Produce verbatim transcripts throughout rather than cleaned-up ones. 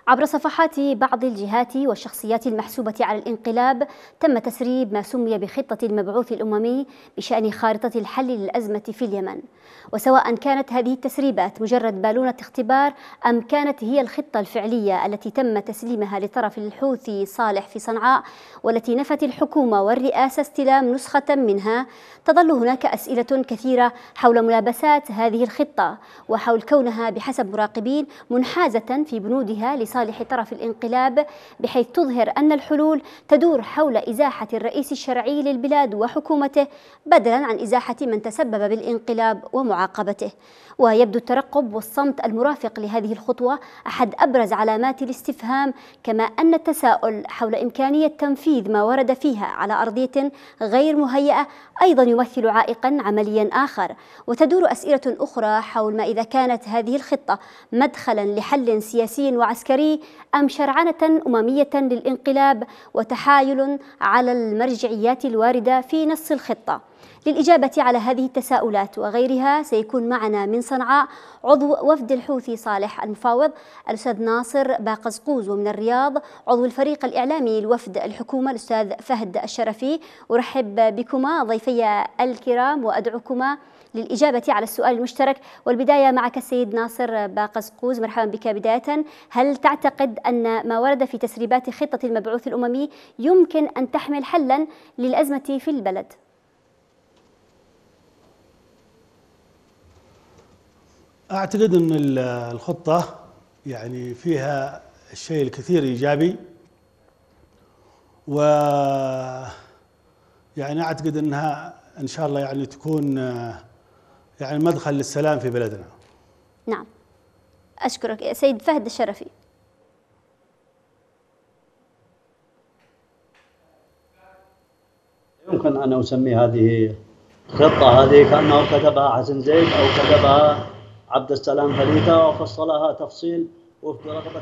عبر صفحات بعض الجهات والشخصيات المحسوبة على الانقلاب تم تسريب ما سمي بخطة المبعوث الأممي بشأن خارطة الحل للأزمة في اليمن. وسواء كانت هذه التسريبات مجرد بالونة اختبار أم كانت هي الخطة الفعلية التي تم تسليمها لطرف الحوثي صالح في صنعاء والتي نفت الحكومة والرئاسة استلام نسخة منها، تظل هناك أسئلة كثيرة حول ملابسات هذه الخطة وحول كونها بحسب مراقبين منحازة في بنودها لصالح طرف الانقلاب، بحيث تظهر أن الحلول تدور حول إزاحة الرئيس الشرعي للبلاد وحكومته بدلا عن إزاحة من تسبب بالانقلاب ومعاقبته. ويبدو الترقب والصمت المرافق لهذه الخطوة أحد أبرز علامات الاستفهام، كما أن التساؤل حول إمكانية تنفيذ ما ورد فيها على أرضية غير مهيئة أيضا يمثل عائقا عمليا آخر. وتدور أسئلة أخرى حول ما إذا كانت هذه الخطة مدخلا لحل سياسي وعسكري أم شرعنة أممية للانقلاب وتحايل على المرجعيات الواردة في نص الخطة. للإجابة على هذه التساؤلات وغيرها سيكون معنا من صنعاء عضو وفد الحوثي صالح المفاوض الأستاذ ناصر باقزقوز، ومن الرياض عضو الفريق الإعلامي لوفد الحكومة الأستاذ فهد الشرفي. أرحب بكما ضيفي الكرام وأدعوكما للإجابة على السؤال المشترك، والبداية معك السيد ناصر باقزقوز. مرحبا بك. بداية، هل تعتقد أن ما ورد في تسريبات خطة المبعوث الأممي يمكن أن تحمل حلا للأزمة في البلد؟ أعتقد أن الخطة يعني فيها الشيء الكثير إيجابي، و يعني أعتقد أنها إن شاء الله يعني تكون يعني مدخل للسلام في بلدنا. نعم، أشكرك سيد فهد الشرفي. يمكن أن أسمي هذه الخطة هذه كأنه كتبها حسن زيد أو كتبها عبد السلام فريدة وفصلها تفصيل وفق رغبة.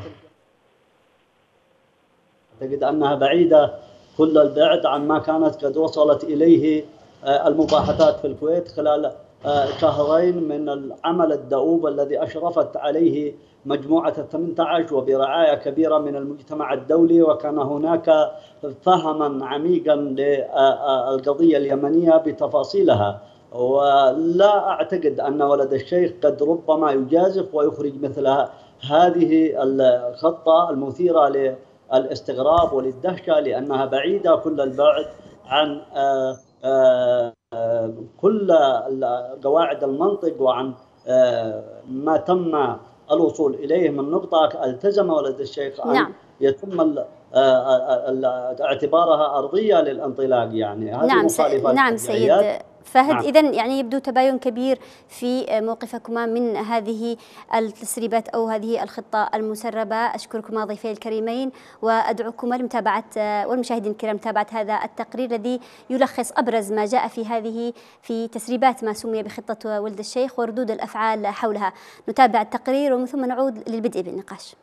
أعتقد أنها بعيدة كل البعد عن ما كانت قد وصلت إليه المباحثات في الكويت خلال شهرين من العمل الدؤوب الذي أشرفت عليه مجموعة الثمانية عشر وبرعاية كبيرة من المجتمع الدولي، وكان هناك فهما عميقا للقضية اليمنية بتفاصيلها. ولا أعتقد أن ولد الشيخ قد ربما يجازف ويخرج مثل هذه الخطة المثيرة للاستغراب وللدهشة، لأنها بعيدة كل البعد عن كل قواعد المنطق وعن ما تم الوصول إليه من نقطة التزم ولد الشيخ أن نعم. يتم اعتبارها أرضية للانطلاق. يعني هذه نعم مخالفة نعم سيد فهد. نعم. إذن يعني يبدو تباين كبير في موقفكما من هذه التسريبات أو هذه الخطة المسربة. أشكركما ضيفي الكريمين وأدعوكما لمتابعة والمشاهدين الكرام متابعة هذا التقرير الذي يلخص أبرز ما جاء في هذه في تسريبات ما سمي بخطة ولد الشيخ وردود الأفعال حولها. نتابع التقرير ومن ثم نعود للبدء بالنقاش.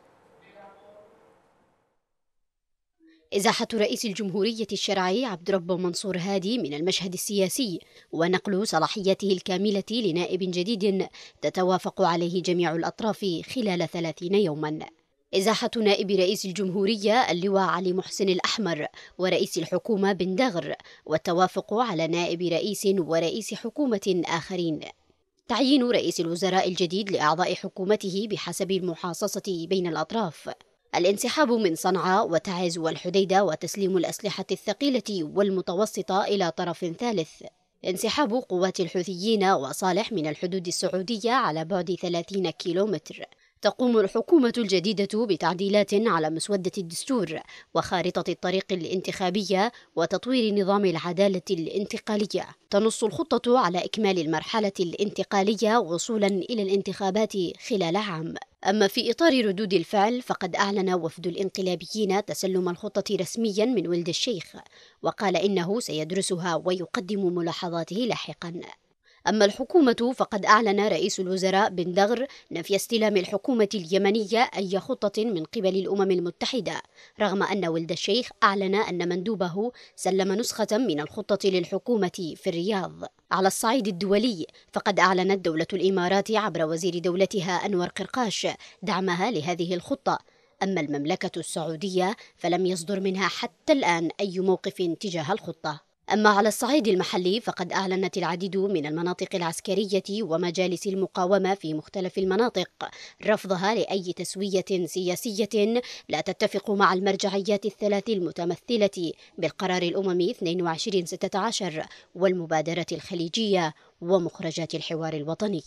إزاحة رئيس الجمهورية الشرعي عبد ربه منصور هادي من المشهد السياسي ونقل صلاحياته الكاملة لنائب جديد تتوافق عليه جميع الأطراف خلال ثلاثين يوما. إزاحة نائب رئيس الجمهورية اللواء علي محسن الأحمر ورئيس الحكومة بن دغر، والتوافق على نائب رئيس ورئيس حكومة آخرين. تعيين رئيس الوزراء الجديد لأعضاء حكومته بحسب المحاصصة بين الأطراف. الانسحاب من صنعاء وتعز والحديدة وتسليم الأسلحة الثقيلة والمتوسطة إلى طرف ثالث. انسحاب قوات الحوثيين وصالح من الحدود السعودية على بعد ثلاثين كيلومتر. تقوم الحكومة الجديدة بتعديلات على مسودة الدستور وخارطة الطريق الانتخابية وتطوير نظام العدالة الانتقالية. تنص الخطة على إكمال المرحلة الانتقالية وصولا إلى الانتخابات خلال عام. أما في إطار ردود الفعل فقد أعلن وفد الانقلابيين تسلم الخطة رسميا من ولد الشيخ، وقال إنه سيدرسها ويقدم ملاحظاته لاحقا. أما الحكومة فقد أعلن رئيس الوزراء بن دغر نفي استلام الحكومة اليمنية أي خطة من قبل الأمم المتحدة، رغم أن ولد الشيخ أعلن أن مندوبه سلم نسخة من الخطة للحكومة في الرياض. على الصعيد الدولي فقد أعلنت دولة الإمارات عبر وزير دولتها أنور قرقاش دعمها لهذه الخطة، أما المملكة السعودية فلم يصدر منها حتى الآن أي موقف تجاه الخطة. أما على الصعيد المحلي فقد أعلنت العديد من المناطق العسكرية ومجالس المقاومة في مختلف المناطق رفضها لأي تسوية سياسية لا تتفق مع المرجعيات الثلاث المتمثلة بالقرار الأممي اثنين وعشرين ستة عشر والمبادرة الخليجية ومخرجات الحوار الوطني.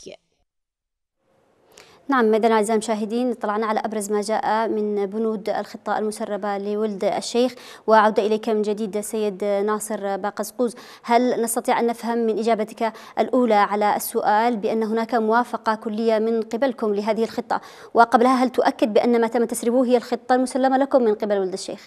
نعم، إذن أعزائي المشاهدين اطلعنا على أبرز ما جاء من بنود الخطة المسربة لولد الشيخ. وعودة إليك من جديد سيد ناصر باقزقوز، هل نستطيع أن نفهم من إجابتك الأولى على السؤال بأن هناك موافقة كلية من قبلكم لهذه الخطة، وقبلها هل تؤكد بأن ما تم تسريبه هي الخطة المسلمة لكم من قبل ولد الشيخ؟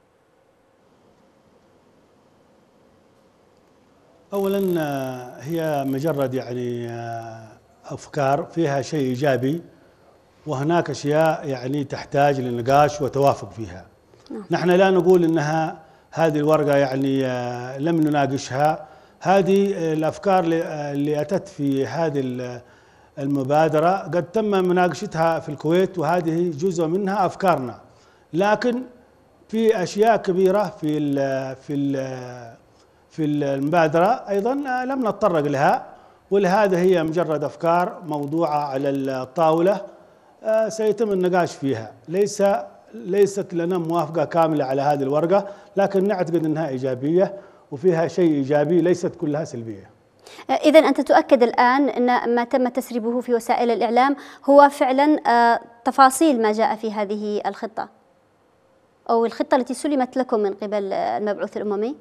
أولا هي مجرد يعني أفكار فيها شيء إيجابي، وهناك أشياء يعني تحتاج للنقاش وتوافق فيها. نعم. نحن لا نقول إنها هذه الورقة يعني لم نناقشها، هذه الأفكار اللي أتت في هذه المبادرة قد تم مناقشتها في الكويت، وهذه جزء منها أفكارنا، لكن في أشياء كبيرة في ال في ال في المبادرة أيضا لم نتطرق لها، ولهذا هي مجرد أفكار موضوعة على الطاولة سيتم النقاش فيها. ليس ليست لنا موافقة كاملة على هذه الورقة، لكن نعتقد أنها إيجابية وفيها شيء إيجابي، ليست كلها سلبية. إذن أنت تؤكد الآن أن ما تم تسريبه في وسائل الإعلام هو فعلا تفاصيل ما جاء في هذه الخطة أو الخطة التي سلمت لكم من قبل المبعوث الأممي؟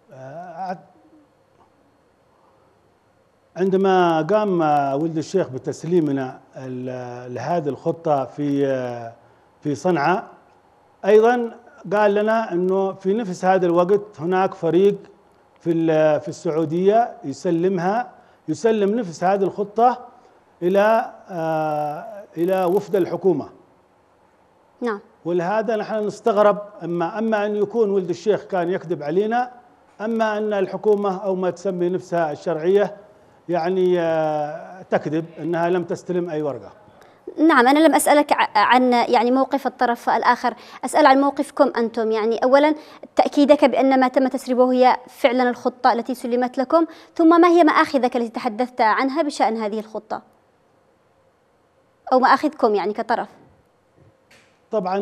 عندما قام ولد الشيخ بتسليمنا لهذه الخطة في في صنعاء، أيضا قال لنا أنه في نفس هذا الوقت هناك فريق في في السعودية يسلمها يسلم نفس هذه الخطة إلى إلى وفد الحكومة. نعم. ولهذا نحن نستغرب، أما أما أن يكون ولد الشيخ كان يكذب علينا، أما أن الحكومة أو ما تسمي نفسها الشرعية يعني تكذب أنها لم تستلم أي ورقة. نعم، أنا لم أسألك عن يعني موقف الطرف الآخر، أسأل عن موقفكم أنتم. يعني أولا تأكيدك بأن ما تم تسريبه هي فعلا الخطة التي سلمت لكم، ثم ما هي مآخذك التي تحدثت عنها بشأن هذه الخطة أو مآخذكم يعني كطرف؟ طبعا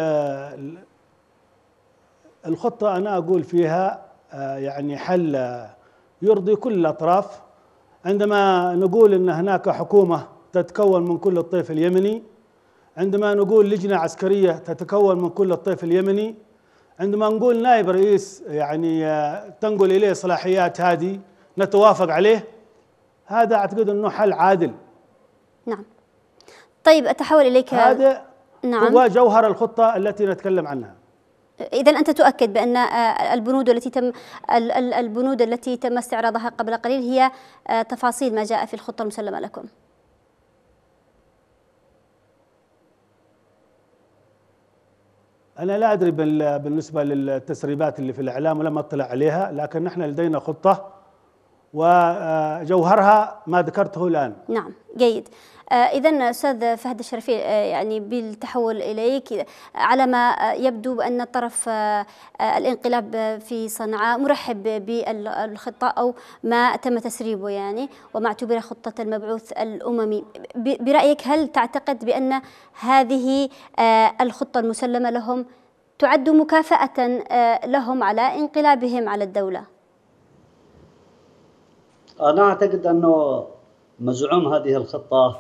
الخطة أنا أقول فيها يعني حل يرضي كل الأطراف. عندما نقول أن هناك حكومة تتكون من كل الطيف اليمني، عندما نقول لجنة عسكرية تتكون من كل الطيف اليمني، عندما نقول نائب رئيس يعني تنقل إليه صلاحيات هذه نتوافق عليه، هذا أعتقد أنه حل عادل. نعم. طيب أتحول إليك. هذا نعم. هو جوهر الخطة التي نتكلم عنها. إذن أنت تؤكد بأن البنود التي تم البنود التي تم استعراضها قبل قليل هي تفاصيل ما جاء في الخطة المسلمة لكم. أنا لا أدري بالنسبة للتسريبات اللي في الإعلام ولم أطلع عليها، لكن نحن لدينا خطة وجوهرها ما ذكرته الآن. نعم، جيد. إذن أستاذ فهد الشرفي، يعني بالتحول إليك، على ما يبدو بأن طرف الانقلاب في صنعاء مرحب بالخطة أو ما تم تسريبه يعني وما اعتبر خطة المبعوث الأممي. برأيك هل تعتقد بأن هذه الخطة المسلمة لهم تعد مكافأة لهم على انقلابهم على الدولة؟ أنا أعتقد أنه مزعوم هذه الخطة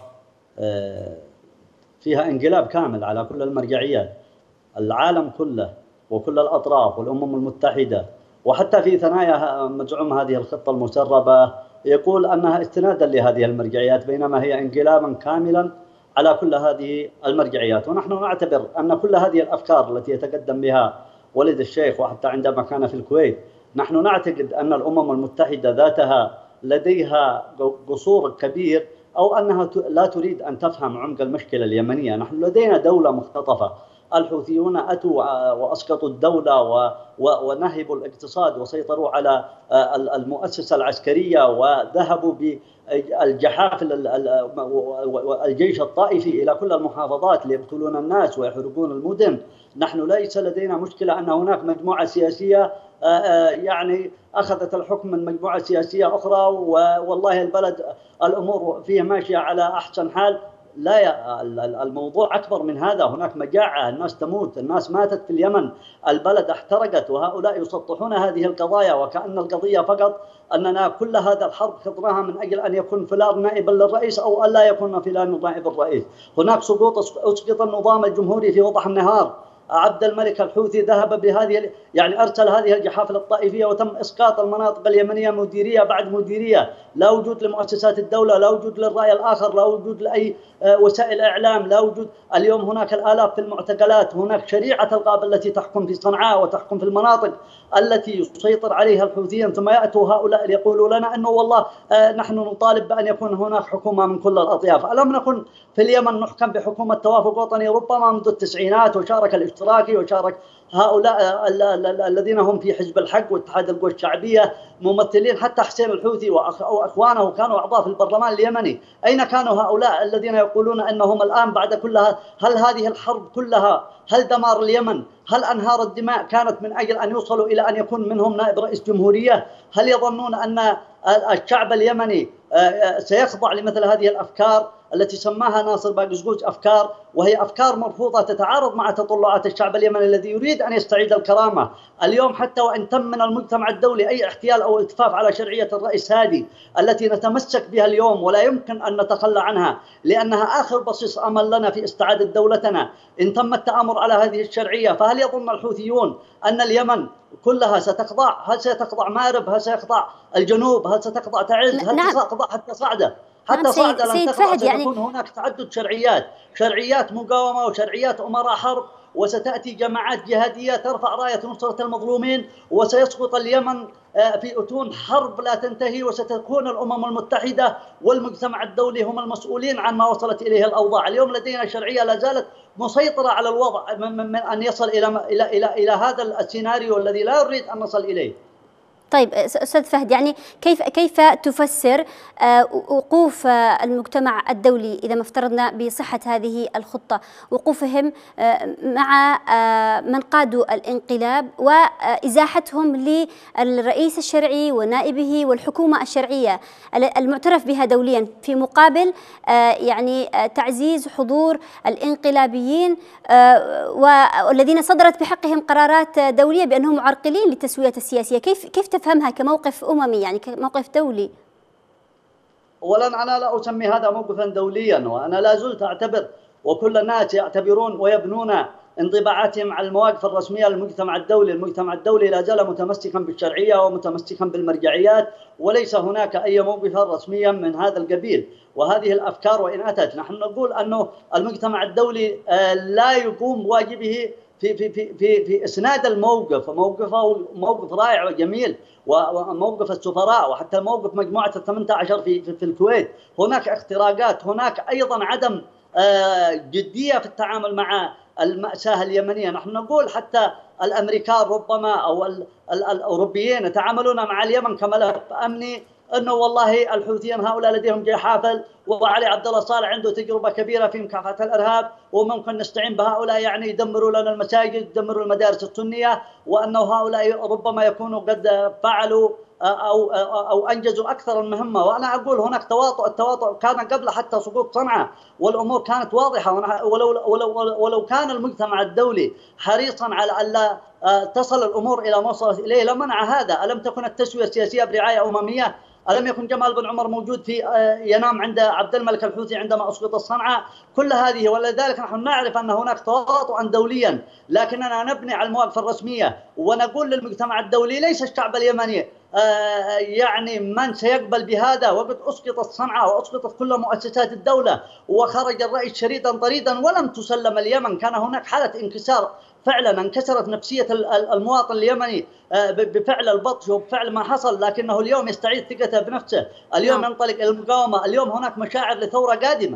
فيها انقلاب كامل على كل المرجعيات، العالم كله وكل الأطراف والأمم المتحدة، وحتى في ثنايا مزعوم هذه الخطة المسربة يقول أنها استنادا لهذه المرجعيات، بينما هي انقلابا كاملا على كل هذه المرجعيات. ونحن نعتبر أن كل هذه الأفكار التي يتقدم بها ولد الشيخ، وحتى عندما كان في الكويت، نحن نعتقد أن الأمم المتحدة ذاتها لديها قصور كبير، أو أنها لا تريد أن تفهم عمق المشكلة اليمنية. نحن لدينا دولة مختطفة، الحوثيون أتوا وأسقطوا الدولة ونهبوا الاقتصاد وسيطروا على المؤسسة العسكرية وذهبوا بالجحافل الجيش الطائفي إلى كل المحافظات ليقتلون الناس ويحرقون المدن. نحن ليس لدينا مشكلة أن هناك مجموعة سياسية يعني أخذت الحكم من مجموعة سياسية أخرى والله البلد الأمور فيه ماشية على أحسن حال. لا، الموضوع أكبر من هذا. هناك مجاعة، الناس تموت، الناس ماتت في اليمن، البلد احترقت، وهؤلاء يسطحون هذه القضايا وكأن القضية فقط أننا كل هذا الحرب خضناها من أجل أن يكون فلان نائبا للرئيس أو أن لا يكون فلان نائب الرئيس. هناك سقوط، أسقط النظام الجمهوري في وضح النهار. عبد الملك الحوثي ذهب بهذه يعني أرسل هذه الجحافل الطائفية وتم إسقاط المناطق اليمنية مديرية بعد مديرية، لا وجود لمؤسسات الدولة، لا وجود للرأي الآخر، لا وجود لأي وسائل إعلام، لا وجود. اليوم هناك الآلاف في المعتقلات، هناك شريعة الغاب التي تحكم في صنعاء وتحكم في المناطق التي يسيطر عليها الحوثيين، ثم يأتوا هؤلاء يقولوا لنا أنه والله نحن نطالب بأن يكون هناك حكومة من كل الأطياف. ألم نكن في اليمن نحكم بحكومة توافق وطني ربما منذ التسعينات، وشارك الاشتراكي وشارك هؤلاء الذين هم في حزب الحق واتحاد القوى الشعبية ممثلين، حتى حسين الحوثي وأخوانه كانوا أعضاء في البرلمان اليمني. أين كانوا هؤلاء الذين يقولون أنهم الآن بعد كلها، هل هذه الحرب كلها، هل دمار اليمن، هل أنهار الدماء كانت من أجل أن يوصلوا إلى أن يكون منهم نائب رئيس جمهورية؟ هل يظنون أن الشعب اليمني سيخضع لمثل هذه الأفكار التي سماها ناصر باقشقوش أفكار، وهي أفكار مرفوضة تتعارض مع تطلعات الشعب اليمني الذي يريد أن يستعيد الكرامة؟ اليوم حتى وإن تم من المجتمع الدولي أي احتيال أو التفاف على شرعية الرئيس هادي التي نتمسك بها اليوم ولا يمكن أن نتخلى عنها، لأنها آخر بصيص أمل لنا في استعادة دولتنا، إن تم التآمر على هذه الشرعية، فهل يظن الحوثيون أن اليمن كلها ستخضع؟ هل سيخضع مارب؟ هل سيخضع الجنوب؟ هل ستخضع تعز؟ هل نعم. ستخضع حتى صعدة؟ حتى نعم صعدة لن تخضع. سيكون هناك تعدد شرعيات، شرعيات مقاومة وشرعيات أمراء حرب، وستأتي جماعات جهادية ترفع راية نصرة المظلومين، وسيسقط اليمن في أتون حرب لا تنتهي، وستكون الأمم المتحدة والمجتمع الدولي هم المسؤولين عن ما وصلت إليه الأوضاع. اليوم لدينا شرعية لا زالت مسيطرة على الوضع من أن يصل إلى إلى إلى إلى هذا السيناريو الذي لا نريد أن نصل إليه. طيب أستاذ فهد، يعني كيف كيف تفسر وقوف المجتمع الدولي إذا ما افترضنا بصحة هذه الخطة، وقوفهم مع من قادوا الانقلاب وإزاحتهم للرئيس الشرعي ونائبه والحكومة الشرعية المعترف بها دوليا، في مقابل يعني تعزيز حضور الانقلابيين والذين صدرت بحقهم قرارات دولية بأنهم معرقلين للتسوية السياسية؟ كيف كيف تفهمها كموقف أممي، يعني كموقف دولي؟ أولا أنا لا أسمي هذا موقفا دوليا، وأنا لا زلت أعتبر وكل الناس يعتبرون ويبنون انطباعاتهم على المواقف الرسمية للمجتمع الدولي. المجتمع الدولي لا زال متمسكا بالشرعية ومتمسكا بالمرجعيات، وليس هناك أي موقف رسميا من هذا القبيل. وهذه الأفكار وإن أتت، نحن نقول أنه المجتمع الدولي لا يقوم بواجبه في في في في في اسناد الموقف، موقفه موقف رائع وجميل، وموقف السفراء وحتى موقف مجموعه الثمانية عشر في في, في الكويت. هناك اختراقات، هناك ايضا عدم جديه في التعامل مع المأساة اليمنيه. نحن نقول حتى الامريكان ربما او الاوروبيين يتعاملون مع اليمن كملف امني، انه والله الحوثيين هؤلاء لديهم جحافل، وعلي عبد الله صالح عنده تجربه كبيره في مكافحه الارهاب، وممكن نستعين بهؤلاء، يعني يدمروا لنا المساجد، يدمروا المدارس السنيه، وانه هؤلاء ربما يكونوا قد فعلوا او او انجزوا اكثر المهمه. وانا اقول هناك تواطؤ، التواطؤ كان قبل حتى سقوط صنعاء، والامور كانت واضحه. ولو ولو ولو كان المجتمع الدولي حريصا على الا تصل الامور الى ما وصلت اليه لمنع هذا. الم تكن التسويه السياسيه برعايه امميه؟ ألم يكن جمال بن عمر موجود في ينام عند عبد الملك الحوثي عندما أسقط صنعاء؟ كل هذه، ولذلك نحن نعرف أن هناك تواطؤا دوليا، لكننا نبني على المواقف الرسمية، ونقول للمجتمع الدولي ليس الشعب اليمني يعني من سيقبل بهذا. وقد أسقطت صنعاء وأسقطت كل مؤسسات الدولة، وخرج الرئيس شريدا طريدا ولم تسلم اليمن. كان هناك حالة انكسار، فعلا انكسرت نفسية المواطن اليمني بفعل البطش وبفعل ما حصل، لكنه اليوم يستعيد ثقته بنفسه، اليوم ينطلق إلى المقاومة، اليوم هناك مشاعر لثورة قادمة.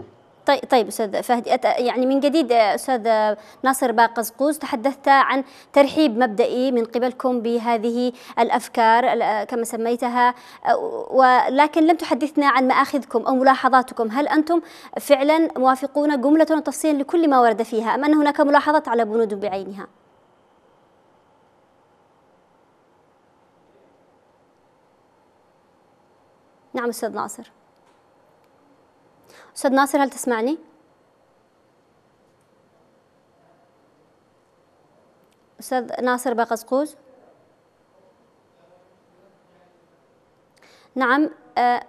طيب طيب استاذ فهد، يعني من جديد استاذ ناصر باقزقوز، تحدثت عن ترحيب مبدئي من قبلكم بهذه الافكار كما سميتها، ولكن لم تحدثنا عن مآخذكم او ملاحظاتكم. هل انتم فعلا موافقون جمله وتفصيلا لكل ما ورد فيها، ام ان هناك ملاحظات على بنود بعينها؟ نعم استاذ ناصر. أستاذ ناصر هل تسمعني؟ أستاذ ناصر باقزقوز؟ نعم. آه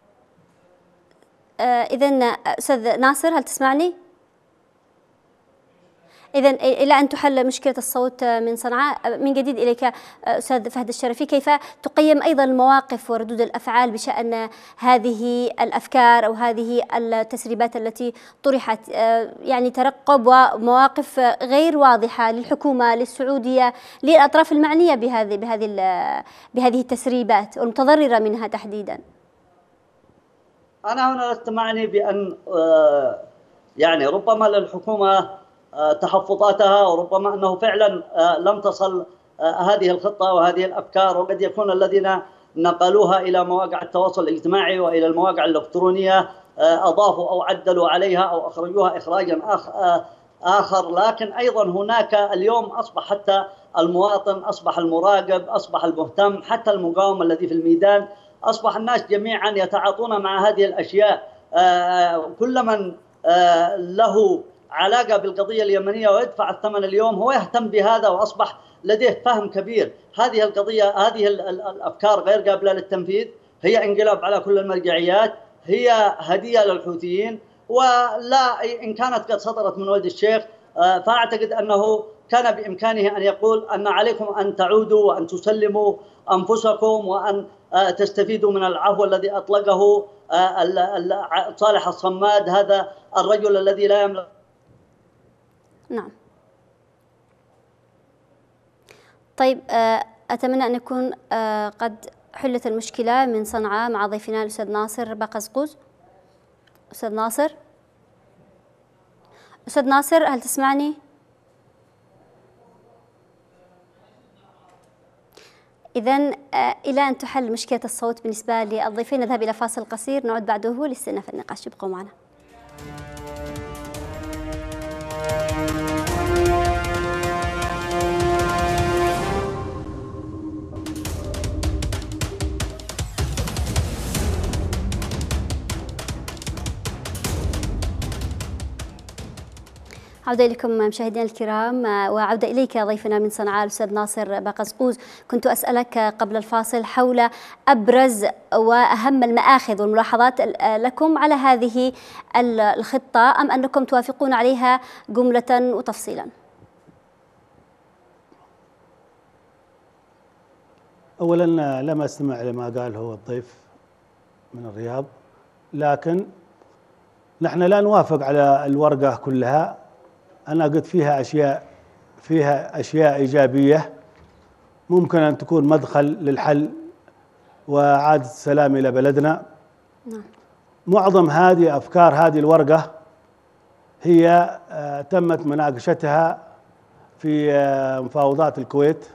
آه إذن أستاذ ناصر هل تسمعني؟ إذن إلى أن تحل مشكلة الصوت من صنعاء، من جديد إليك أستاذ فهد الشرفي، كيف تقيم أيضا المواقف وردود الأفعال بشأن هذه الأفكار أو هذه التسريبات التي طرحت؟ يعني ترقب ومواقف غير واضحة للحكومة، للسعودية، للأطراف المعنية بهذه بهذه بهذه التسريبات والمتضررة منها تحديدا. أنا هنا لست معني بأن يعني ربما للحكومة تحفظاتها، وربما أنه فعلا لم تصل هذه الخطة وهذه الأفكار، وقد يكون الذين نقلوها إلى مواقع التواصل الاجتماعي وإلى المواقع الإلكترونية أضافوا أو عدلوا عليها أو أخرجوها إخراجا آخر. لكن أيضا هناك اليوم أصبح حتى المواطن، أصبح المراقب، أصبح المهتم، حتى المقاوم الذي في الميدان، أصبح الناس جميعا يتعاطون مع هذه الأشياء. كل من له علاقة بالقضية اليمنية ويدفع الثمن اليوم هو يهتم بهذا، وأصبح لديه فهم كبير. هذه القضية، هذه الأفكار غير قابلة للتنفيذ، هي انقلاب على كل المرجعيات، هي هدية للحوثيين، ولا إن كانت قد صدرت من ولد الشيخ فأعتقد أنه كان بإمكانه أن يقول أن عليكم أن تعودوا وأن تسلموا أنفسكم وأن تستفيدوا من العفو الذي أطلقه صالح الصماد، هذا الرجل الذي لا يملك. نعم. طيب أتمنى أن يكون قد حلت المشكلة من صنعاء مع ضيفنا الأستاذ ناصر باقزقوز. أستاذ ناصر، أستاذ ناصر هل تسمعني؟ إذن إلى أن تحل مشكلة الصوت بالنسبة للضيفين نذهب إلى فاصل قصير، نعود بعده لاستئناف النقاش. ابقوا معنا. عودة إليكم مشاهدينا الكرام، وعودة إليك ضيفنا من صنعاء الأستاذ ناصر باقزقوز. كنت أسألك قبل الفاصل حول أبرز وأهم المآخذ والملاحظات لكم على هذه الخطة، أم أنكم توافقون عليها جملة وتفصيلا؟ أولا لم أستمع لما قاله الضيف من الرياض، لكن نحن لا نوافق على الورقة كلها. أنا قلت فيها أشياء فيها أشياء إيجابية ممكن أن تكون مدخل للحل وإعادة السلام إلى بلدنا. نعم. معظم هذه أفكار هذه الورقة هي تمت مناقشتها في مفاوضات الكويت.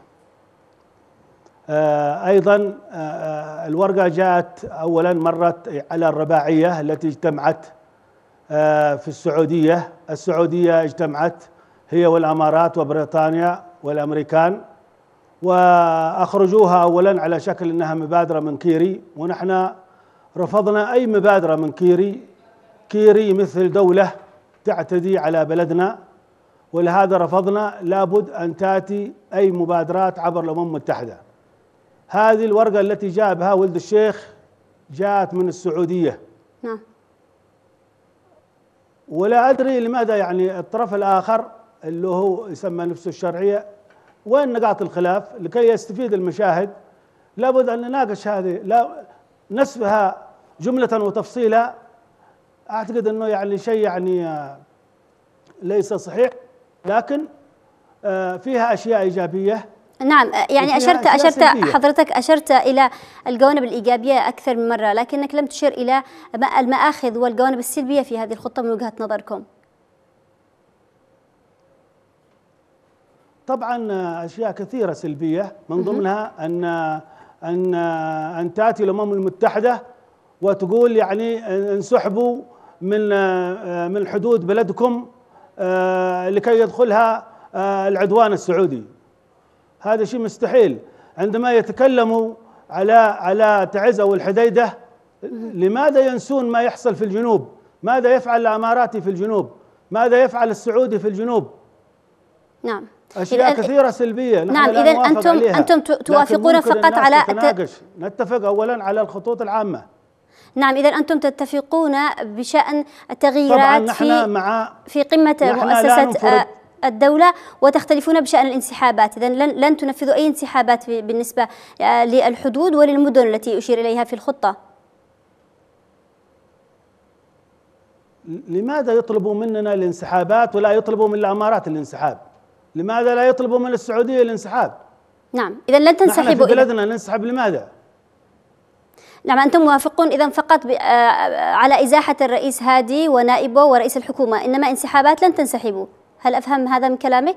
أيضا الورقة جاءت أولا مرت على الرباعية التي اجتمعت في السعودية. السعودية اجتمعت هي والأمارات وبريطانيا والأمريكان، وأخرجوها أولا على شكل أنها مبادرة من كيري، ونحن رفضنا أي مبادرة من كيري. كيري مثل دولة تعتدي على بلدنا، ولهذا رفضنا. لابد أن تأتي أي مبادرات عبر الأمم المتحدة. هذه الورقة التي جاء بها ولد الشيخ جاءت من السعودية. نعم. ولا أدري لماذا يعني الطرف الآخر اللي هو يسمى نفسه الشرعية، وين نقاط الخلاف لكي يستفيد المشاهد؟ لابد أن نناقش هذه، لا نسفها جملة وتفصيلا. أعتقد أنه يعني شيء يعني ليس صحيح، لكن فيها أشياء إيجابية. نعم، يعني أشرت أشرت حضرتك أشرت إلى الجوانب الإيجابية أكثر من مرة، لكنك لم تشر إلى المآخذ والجوانب السلبية في هذه الخطة من وجهة نظركم. طبعا أشياء كثيرة سلبية، من ضمنها أن أن أن تأتي الأمم المتحدة وتقول يعني انسحبوا من من حدود بلدكم لكي يدخلها العدوان السعودي. هذا شيء مستحيل. عندما يتكلموا على على تعز أو الحديدة، لماذا ينسون ما يحصل في الجنوب؟ ماذا يفعل الإماراتي في الجنوب؟ ماذا يفعل السعودي في الجنوب؟ نعم، أشياء كثيرة سلبية. نعم، إذا أنتم عليها. أنتم توافقون فقط على نتناقش نتفق أولا على الخطوط العامة. نعم، إذا أنتم تتفقون بشأن التغييرات في مع في قمة مؤسسة الدولة، وتختلفون بشأن الانسحابات. إذا لن لن تنفذوا أي انسحابات بالنسبة للحدود وللمدن التي أشير إليها في الخطة. لماذا يطلبوا مننا الانسحابات ولا يطلبوا من الإمارات الانسحاب؟ لماذا لا يطلبوا من السعودية الانسحاب؟ نعم، إذا لن تنسحبوا. نحن في بلدنا ننسحب لماذا؟ نعم، أنتم موافقون إذا فقط على إزاحة الرئيس هادي ونائبه ورئيس الحكومة، إنما انسحابات لن تنسحبوا. هل أفهم هذا من كلامك؟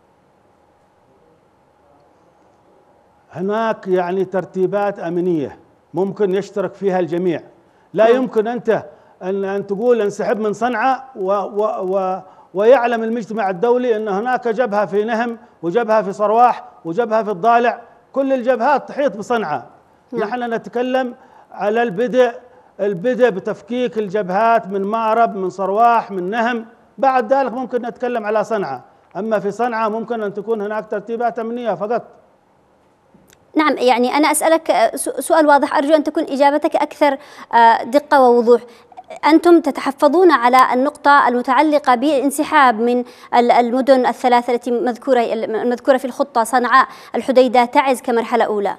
هناك يعني ترتيبات أمنية ممكن يشترك فيها الجميع. لا م. يمكن أنت أن أن تقول انسحب من صنعاء و و و ويعلم المجتمع الدولي أن هناك جبهة في نهم وجبهة في صرواح وجبهة في الضالع، كل الجبهات تحيط بصنعاء. م. نحن نتكلم على البدء البدء بتفكيك الجبهات من مأرب، من صرواح، من نهم. بعد ذلك ممكن نتكلم على صنعاء، أما في صنعاء ممكن أن تكون هناك ترتيبات أمنية فقط. نعم، يعني أنا أسألك سؤال واضح، أرجو أن تكون إجابتك أكثر دقة ووضوح. أنتم تتحفظون على النقطة المتعلقة بالانسحاب من المدن الثلاثة التي مذكورة المذكورة في الخطة، صنعاء، الحديدة، تعز، كمرحلة أولى.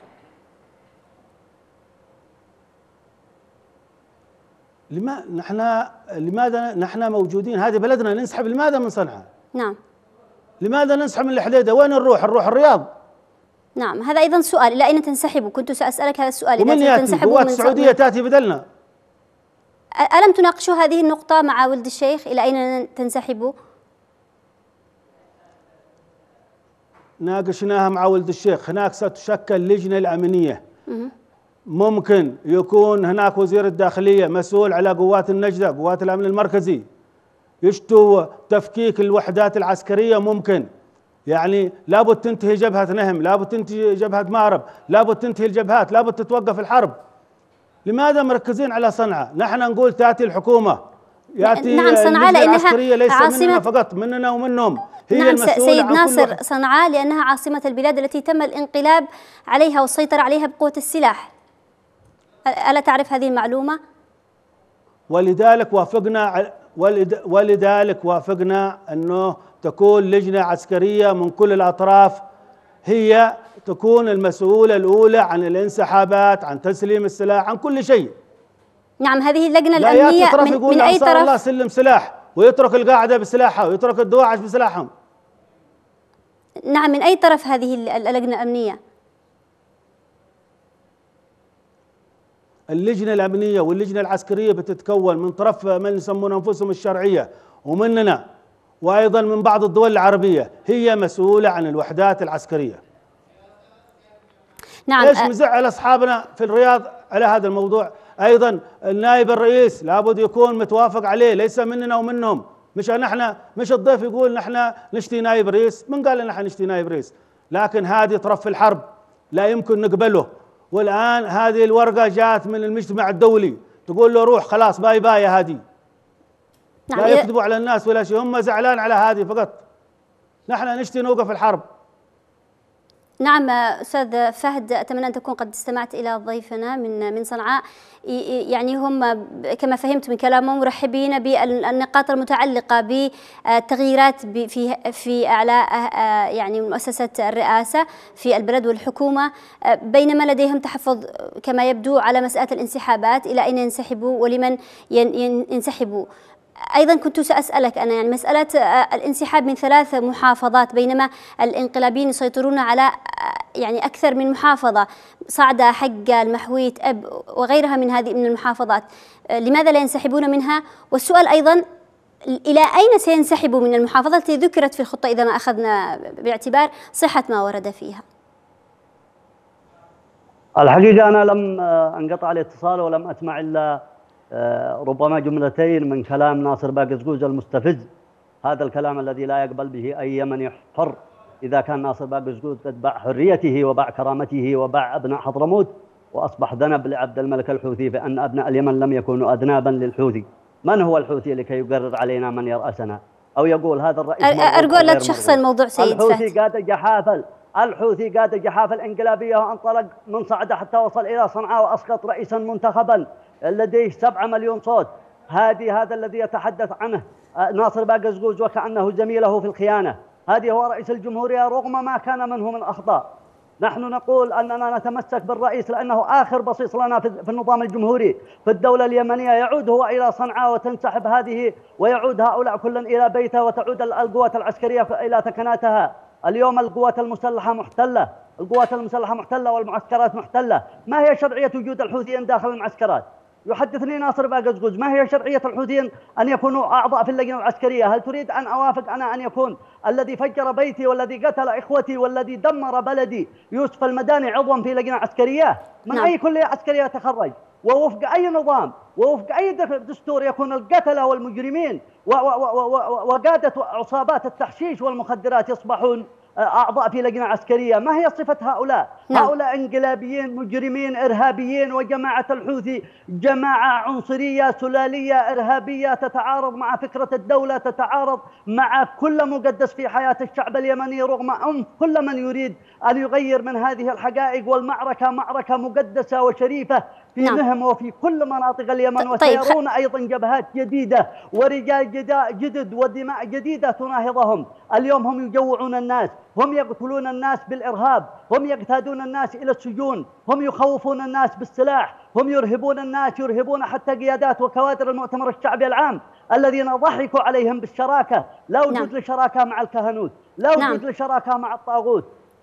لما نحن لماذا نحن موجودين؟ هذه بلدنا، ننسحب لماذا من صنعاء؟ نعم. لماذا ننسحب من الحديدة؟ وين نروح؟ نروح الرياض. نعم، هذا أيضا سؤال، إلى أين تنسحبوا؟ كنت سأسألك هذا السؤال. ومن يأتي؟ قوات السعودية تأتي بدلنا. ألم تناقشوا هذه النقطة مع ولد الشيخ؟ إلى أين تنسحبوا؟ ناقشناها مع ولد الشيخ. هناك ستشكل لجنة الأمنية. ممكن يكون هناك وزير الداخلية مسؤول على قوات النجدة، قوات الأمن المركزي، يشتوا تفكيك الوحدات العسكرية. ممكن يعني لابد تنتهي جبهة نهم، لابد تنتهي جبهة مأرب، لابد تنتهي الجبهات، لابد تتوقف الحرب. لماذا مركزين على صنعاء؟ نحن نقول تأتي الحكومة، يأتي نعم صنعاء لأنها ليس عاصمة مننا فقط، مننا ومنهم. هي نعم سيد عن ناصر، صنعاء لأنها عاصمة البلاد التي تم الانقلاب عليها والسيطرة عليها بقوة السلاح. ألا تعرف هذه المعلومة؟ ولذلك وافقنا ولذلك وافقنا أنه تكون لجنة عسكرية من كل الأطراف هي تكون المسؤولة الأولى عن الانسحابات، عن تسليم السلاح، عن كل شيء. نعم، هذه اللجنة الأمنية من, من أي طرف؟ الله سلم سلاح ويترك القاعدة بسلاحها ويترك الدواعش بسلاحهم. نعم، من أي طرف هذه اللجنة الأمنية؟ اللجنة الأمنية واللجنة العسكرية بتتكون من طرف من يسمون أنفسهم الشرعية ومننا، وأيضا من بعض الدول العربية، هي مسؤولة عن الوحدات العسكرية. نعم. ايش مزعل أصحابنا في الرياض على هذا الموضوع؟ أيضا النائب الرئيس لابد يكون متوافق عليه، ليس مننا ومنهم. مش نحن مش الضيف يقول نحن نشتي نائب رئيس، من قال نحن نشتي نائب رئيس؟ لكن هذه طرف الحرب لا يمكن نقبله. والآن هذه الورقة جاءت من المجتمع الدولي تقول له روح خلاص باي باي يا هادي. نعم. لا يكذبوا على الناس ولا شيء، هم زعلان على هذه فقط. نحن نشتي نوقف الحرب. نعم أستاذ فهد، أتمنى أن تكون قد استمعت إلى ضيفنا من من صنعاء. يعني هم كما فهمت من كلامهم مرحبين بالنقاط المتعلقة بالتغييرات في في أعلاء يعني مؤسسة الرئاسة في البلد والحكومة، بينما لديهم تحفظ كما يبدو على مسألة الانسحابات، إلى أين ينسحبوا ولمن ينسحبوا. أيضا كنت سأسألك أنا يعني مسألة الانسحاب من ثلاث محافظات بينما الانقلابيين يسيطرون على يعني أكثر من محافظة، صعدة، حقة، المحويت، أب وغيرها من هذه من المحافظات، لماذا لا ينسحبون منها؟ والسؤال أيضا إلى أين سينسحبوا من المحافظة التي ذكرت في الخطة إذا ما أخذنا باعتبار صحة ما ورد فيها؟ الحقيقة أنا لم انقطع الاتصال ولم أسمع إلا ربما جملتين من كلام ناصر باقزقوز المستفز. هذا الكلام الذي لا يقبل به أي يمني حر. إذا كان ناصر باقزقوز قد باع حريته وباع كرامته وباع أبناء حضرموت وأصبح ذنب لعبد الملك الحوثي، فأن أبناء اليمن لم يكونوا أذنابا للحوثي. من هو الحوثي لكي يقرر علينا من يرأسنا أو يقول هذا الرئيس؟ أرجو لا تشخص الموضوع سيد فهد. الحوثي قاد جحافل الحوثي قاد جحافل انقلابية وانطلق من صعدة حتى وصل إلى صنعاء وأسقط رئيسا منتخبا لديه سبعة مليون صوت. هذه هذا الذي يتحدث عنه ناصر باقزقوز وكأنه زميله في الخيانة. هذه هو رئيس الجمهورية رغم ما كان منه من أخطاء. نحن نقول أننا نتمسك بالرئيس لأنه آخر بصيص لنا في النظام الجمهوري في الدولة اليمنية. يعود هو إلى صنعاء وتنسحب هذه ويعود هؤلاء كلا إلى بيته وتعود القوات العسكرية إلى ثكناتها. اليوم القوات المسلحة محتلة، القوات المسلحة محتلة والمعسكرات محتلة. ما هي شرعية وجود الحوثيين داخل المعسكرات؟ يحدثني ناصر باقزقوز ما هي شرعية الحوثيين أن يكونوا أعضاء في اللجنة العسكرية؟ هل تريد أن أوافق أنا أن يكون الذي فجر بيتي والذي قتل إخوتي والذي دمر بلدي يوسف المداني عضوا في لجنة عسكرية؟ من نعم. أي كلية عسكرية يتخرج ووفق أي نظام ووفق أي دستور يكون القتلة والمجرمين وقادة عصابات التحشيش والمخدرات يصبحون أعضاء في لجنة عسكرية؟ ما هي صفة هؤلاء؟ نعم. هؤلاء انقلابيين مجرمين إرهابيين. وجماعة الحوثي جماعة عنصرية سلالية إرهابية تتعارض مع فكرة الدولة، تتعارض مع كل مقدس في حياة الشعب اليمني رغم أنف كل من يريد أن يغير من هذه الحقائق. والمعركة معركة مقدسة وشريفة في نعم. مهم وفي كل مناطق اليمن. وسيرون أيضا جبهات جديدة ورجال جدد ودماء جديدة تناهضهم. اليوم هم يجوعون الناس، هم يقتلون الناس بالإرهاب، هم يقتادون الناس إلى السجون، هم يخوفون الناس بالسلاح، هم يرهبون الناس، يرهبون حتى قيادات وكوادر المؤتمر الشعبي العام الذين ضحكوا عليهم بالشراكة. لا وجود نعم. لشراكة مع الكهنوت، لا وجود نعم. لشراكة مع الطاغوت.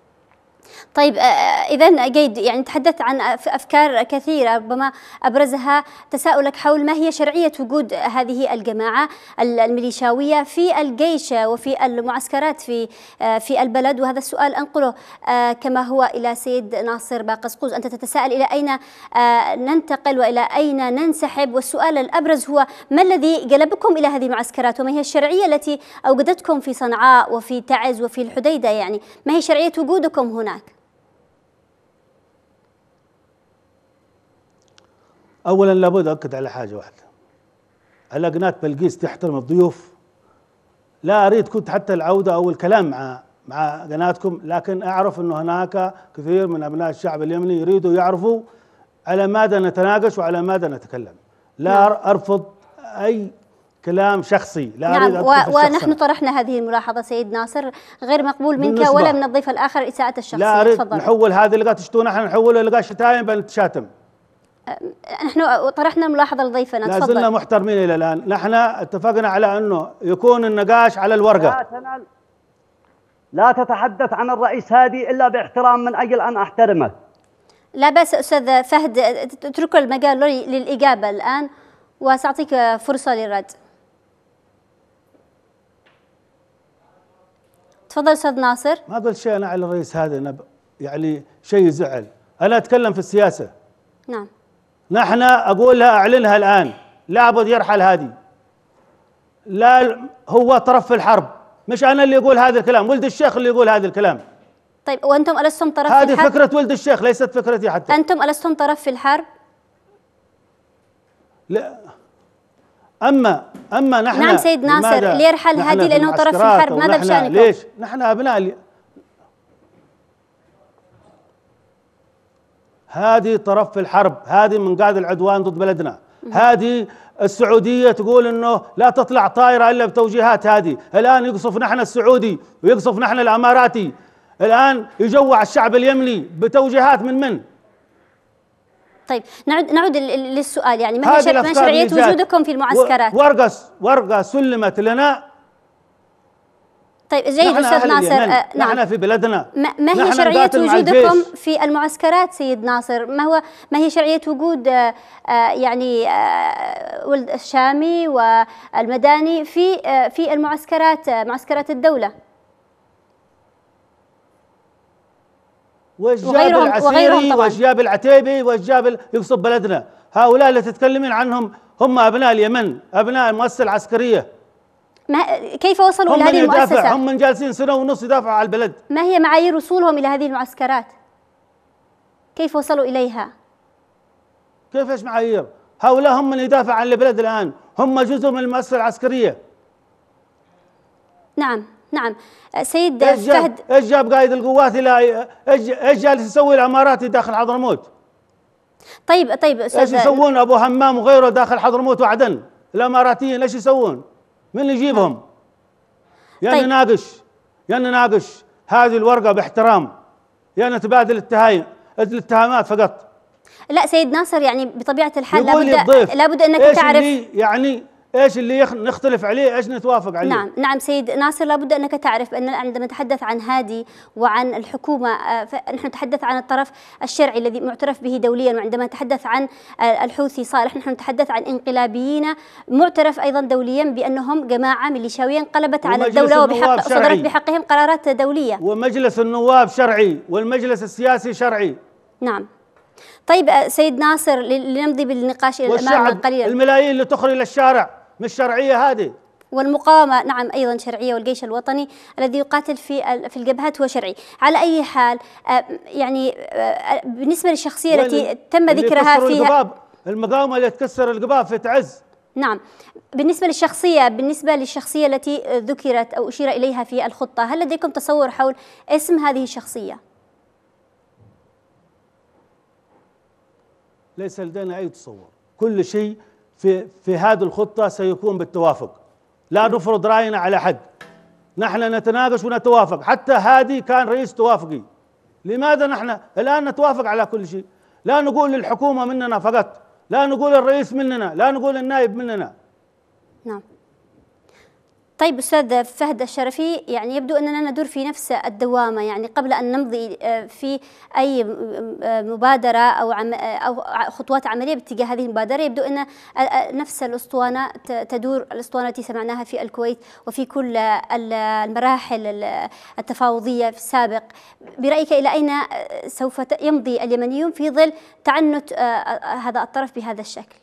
طيب إذا جيد، يعني تحدثت عن أفكار كثيرة ربما أبرزها تساؤلك حول ما هي شرعية وجود هذه الجماعة الميليشاوية في الجيش وفي المعسكرات في في البلد، وهذا السؤال أنقله كما هو إلى سيد ناصر باقزقوز. أنت تتساءل إلى أين ننتقل وإلى أين ننسحب، والسؤال الأبرز هو ما الذي جلبكم إلى هذه المعسكرات وما هي الشرعية التي أوجدتكم في صنعاء وفي تعز وفي الحديدة؟ يعني ما هي شرعية وجودكم هناك؟ أولا لابد أؤكد على حاجة واحدة، على قناة بلقيس تحترم الضيوف. لا أريد كنت حتى العودة أو الكلام مع مع قناتكم، لكن أعرف أنه هناك كثير من أبناء الشعب اليمني يريدوا يعرفوا على ماذا نتناقش وعلى ماذا نتكلم. لا نعم. أرفض أي كلام شخصي، لا نعم. أريد أدخل في ونحن طرحنا هذه الملاحظة سيد ناصر، غير مقبول منك ولا من الضيف الآخر إساءة الشخصية. لا أريد تفضل. نحول هذه اللقاء تشتون احنا نحولها لقاء شتايم بنتشاتم. نحن طرحنا الملاحظة لضيفنا، لا زلنا محترمين إلى الآن. نحن اتفقنا على أنه يكون النقاش على الورقة. لا, لا تتحدث عن الرئيس هادي إلا باحترام من أجل أن أحترمك. لا بأس أستاذ فهد، اترك المجال للإجابة الآن وسأعطيك فرصة للرد. تفضل أستاذ ناصر. ما قلت شيء أنا على الرئيس هذا، يعني شيء زعل. أنا أتكلم في السياسة. نعم. نحن أقولها أعلنها الآن، لابد يرحل هادي. لا هو طرف في الحرب، مش أنا اللي أقول هذا الكلام، ولد الشيخ اللي يقول هذا الكلام. طيب وأنتم ألستم طرف في الحرب؟ هذه فكرة ولد الشيخ ليست فكرتي حتى. أنتم ألستم طرف في الحرب؟ لا. أما أما نحن نعم سيد ناصر، ليرحل هادي لأنه طرف في الحرب، ماذا بشأنكم؟ ليش؟ نحن أبناء اللي هذه طرف في الحرب، هذه من قاعد العدوان ضد بلدنا. هذه السعودية تقول انه لا تطلع طائرة الا بتوجيهات هذه، الان يقصف نحن السعودي ويقصف نحن الاماراتي، الان يجوع الشعب اليمني بتوجيهات من من؟ طيب نعود نعود للسؤال، يعني ما هي ما شرعية وجودكم في المعسكرات؟ ورقة ورقة سلمت لنا. طيب جيد أستاذ ناصر. آه نعم. نحن في بلدنا. ما هي شرعية وجودكم في المعسكرات سيد ناصر؟ ما هو ما هي شرعية وجود آه يعني آه ولد الشامي والمداني في آه في المعسكرات، آه معسكرات الدولة؟ وش جاب العسيري وش جاب العتيبي وش جاب يقصب بلدنا؟ هؤلاء اللي تتكلمين عنهم هم أبناء اليمن، أبناء المؤسسة العسكرية. ما كيف وصلوا إلى هذه المؤسسة؟ هم من جالسين سنة ونص يدافعوا على البلد. ما هي معايير وصولهم إلى هذه المعسكرات؟ كيف وصلوا إليها؟ كيف ايش معايير؟ هؤلاء هم من يدافع عن البلد الآن، هم جزء من المؤسسة العسكرية. نعم نعم سيد إيش فهد. ايش جاب قائد القوات الى ايش ايش جالس يسوي الاماراتي داخل حضرموت؟ طيب طيب استاذ، ايش يسوون ابو همام وغيره داخل حضرموت وعدن؟ الاماراتيين ايش يسوون؟ من اللي يجيبهم؟ يا طيب. نناقش يا نناقش هذه الورقه باحترام، يا نتبادل التهاين الاتهامات فقط. لا سيد ناصر، يعني بطبيعه الحال لابد لابد انك إيش تعرف اللي يعني ايش اللي نختلف عليه، ايش نتوافق عليه. نعم نعم سيد ناصر، لابد انك تعرف ان عندما نتحدث عن هادي وعن الحكومه فنحن نتحدث عن الطرف الشرعي الذي معترف به دوليا، وعندما نتحدث عن الحوثي صالح نحن نتحدث عن انقلابيين معترف ايضا دوليا بانهم جماعه ميليشياويه انقلبت على الدوله وبحق صدرت بحقهم قرارات دوليه. ومجلس النواب شرعي والمجلس السياسي شرعي. نعم. طيب سيد ناصر، لنمضي بالنقاش الى الامام قليلا. الملايين اللي تخرج الى الشارع مش شرعيه هذه؟ والمقاومه نعم ايضا شرعيه، والجيش الوطني الذي يقاتل في في الجبهات هو شرعي. على اي حال يعني بالنسبه للشخصيه التي تم ذكرها فيها المقاومه اللي تكسر القباب في تعز. نعم، بالنسبه للشخصيه بالنسبه للشخصيه التي ذكرت او اشير اليها في الخطه، هل لديكم تصور حول اسم هذه الشخصيه؟ ليس لدينا اي تصور، كل شيء في في هذه الخطة سيكون بالتوافق، لا نفرض رأينا على حد، نحن نتناقش ونتوافق. حتى هادي كان رئيس توافقي، لماذا نحن الآن نتوافق على كل شيء؟ لا نقول للحكومة مننا فقط، لا نقول الرئيس مننا، لا نقول النائب مننا. نعم. طيب أستاذ فهد الشرفي، يعني يبدو أننا ندور في نفس الدوامة، يعني قبل أن نمضي في أي مبادرة أو أو خطوات عملية باتجاه هذه المبادرة، يبدو أن نفس الأسطوانة تدور، الأسطوانة التي سمعناها في الكويت وفي كل المراحل التفاوضية في السابق. برأيك إلى أين سوف يمضي اليمنيون في ظل تعنت هذا الطرف بهذا الشكل؟